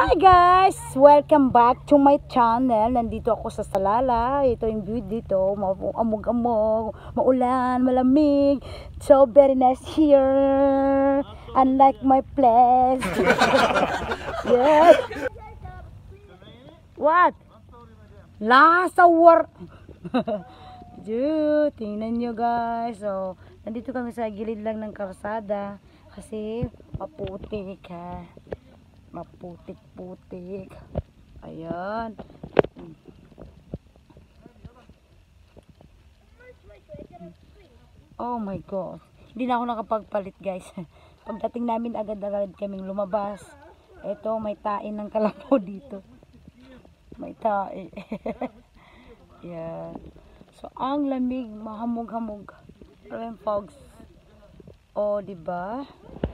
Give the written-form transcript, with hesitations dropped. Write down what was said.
Hi guys! Welcome back to my channel. Nandito ako sa Salalah. Ito yung view dito. Amog-amog, maulan, malamig. So very nice here. Unlike my place. Yes. What? Lasa war. Dude, tingnan nyo guys. So, nandito kami sa gilid lang ng kalsada. Kasi maputik ha. Maputik-putik. Ayan. Oh my God. Hindi na ako nakapagpalit guys. Pagdating namin agad-agad kaming lumabas. Ito may tain ng kalabaw dito. May tae. Yeah. So ang lamig, mahamog-hamog. Ayan fogs. Oh, diba?